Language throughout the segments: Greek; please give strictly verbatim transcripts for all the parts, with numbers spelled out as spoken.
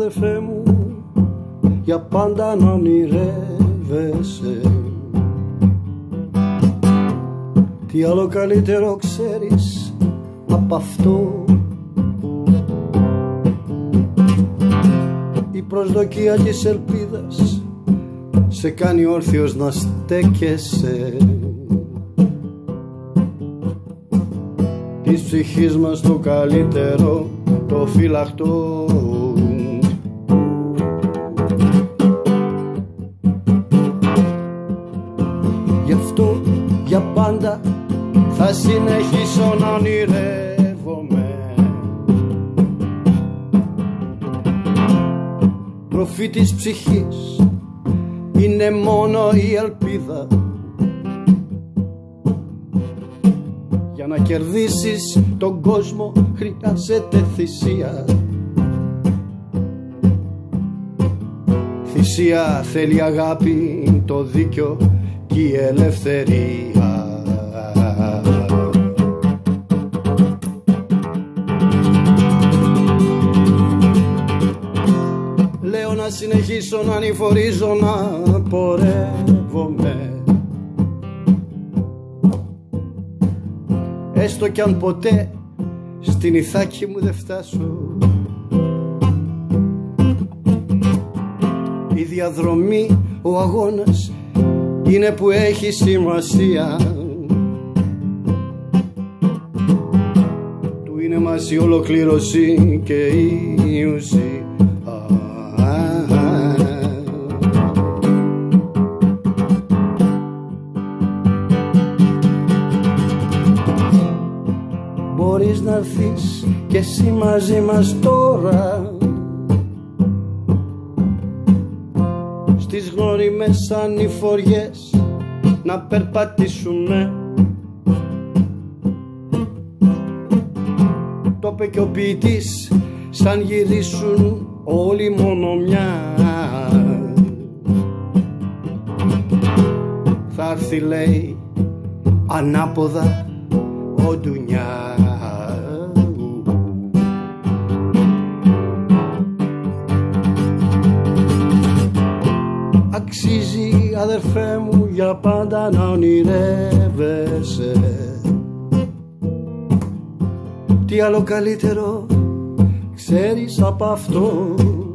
αδερφέ μου, για πάντα να ονειρεύεσαι. Τι άλλο καλύτερο ξέρεις απ' αυτό? Η προσδοκία της ελπίδας σε κάνει όρθιος να στέκεσαι. Της ψυχής μας το καλύτερο, το φυλαχτό. Γι' αυτό για πάντα θα συνεχίσω να ονειρεύομαι. Τροφή της ψυχής είναι μόνο η ελπίδα. Για να κερδίσεις τον κόσμο χρειάζεται θυσία. Θυσία θέλει αγάπη, το δίκιο και η ελευθερία. Λέω να συνεχίσω να ανηφορίζω, να πορεύομαι, έστω κι αν ποτέ στην Ιθάκη μου δεν φτάσω. Η διαδρομή, ο αγώνας είναι που έχει σημασία. Του είναι μας η ολοκλήρωση και η ουσία. Μπορείς να έρθεις κι εσύ μαζί μας τώρα, στις γνώριμες ανηφοριές να περπατήσουμε. Το είπε και ο ποιητής, σαν γυρίσουν όλοι μόνο μια. Θα έρθει, λέει, ανάποδα ο ντουνιά. Αξίζει, αδερφέ μου, για πάντα να ονειρεύεσαι. Τι άλλο καλύτερο ξέρεις απ' αυτό?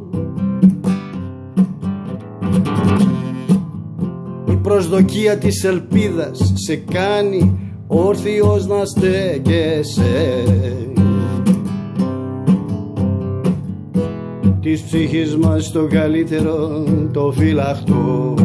Η προσδοκία της ελπίδας σε κάνει όρθιος να στέκεσαι. Της ψυχής μας το καλύτερο, το φυλαχτό.